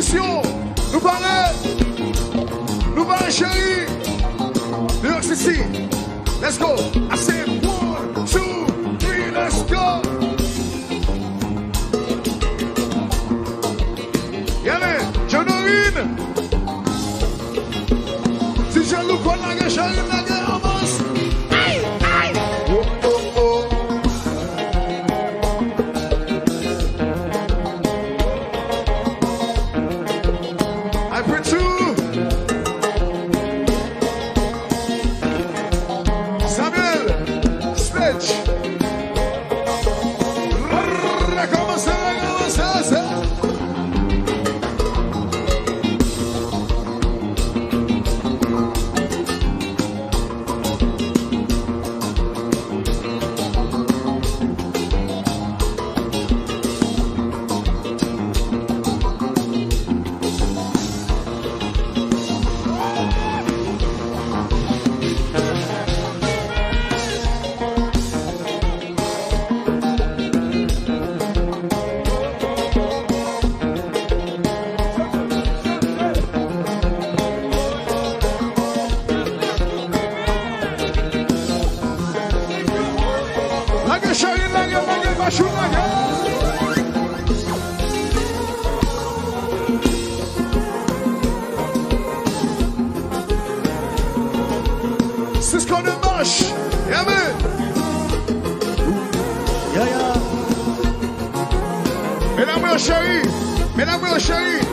position. Nous parlons. Nous parlons, chérie. New York City. Let's go. I say 1, 2, 3, let's go. Yale, John-Norine. Si je look on la gueule, chérie, la gueule avance. Aïe, aïe. Oh, oh, oh. I put you. Cisco de Bush, yeah man. Yeah, yeah. Mesdames et chéris, mesdames et chéris.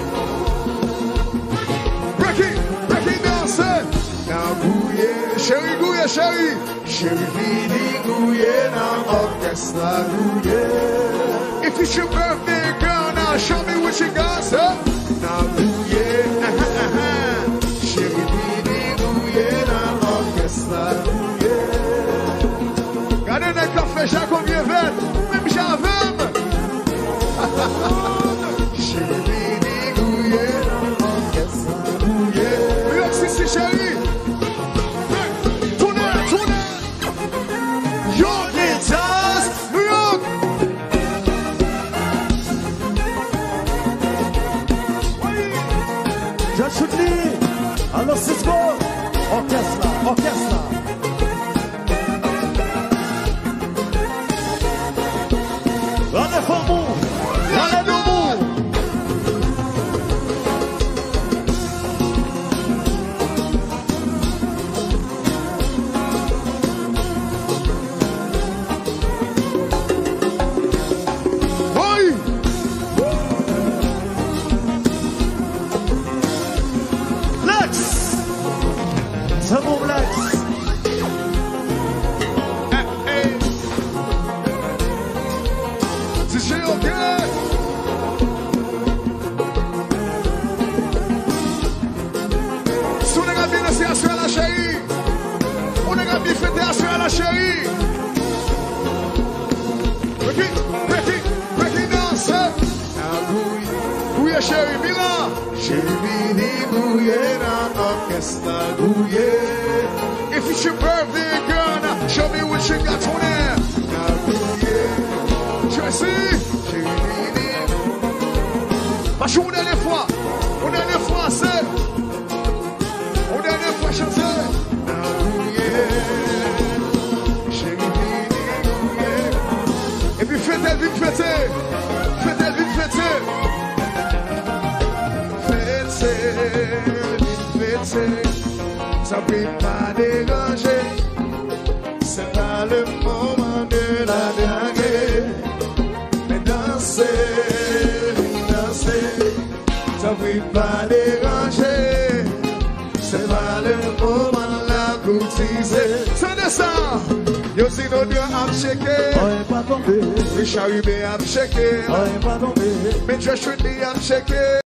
Break it down, say. Now gouye, chéri gouye, chéri. Chéri vini gouye, now orchestra gouye. If it's your birthday, girl, now show me what you got, sir. Now gouye, chéri vini gouye, now orchestra gouye. Gardez le café, j'ai combien vert, même j'avais. Chéri vini gouye, now orchestra gouye. New York City, chéri. Tournez. Your guitars, New York. John Chutli, alors Cisco, orchestre. Allez, Fambou, allez, debout. Oui. Lex, c'est mon Lex. Si j'ai OK. Si on est bien assis à la chérie, on est bien fêté à la chérie. Break it down, sir. Gouye, chérie, Mila. Chérie, vini, gouye, na orchestra, gouye. If it's your birthday, girl, now show me what you got on there. Now, gouye. Tracy. Chérie, vini. Parce qu'on est les fois, c'est. On est les fois, je sais. Now, gouye. Chérie, vini, gouye. Et puis faites-elle vite fêter. Faites-elle vite fêter. Fêtez. Ça ne peut pas déranger. C'est pas le moment de la draguer. Mais danser. Ça ne peut pas déranger. C'est pas le moment de la courtiser. C'est ça. Yo si no dieu am shaké. On est pas tombé. Richard Hubert am shaké. On est pas tombé. Mais Josh Whitney am shaké.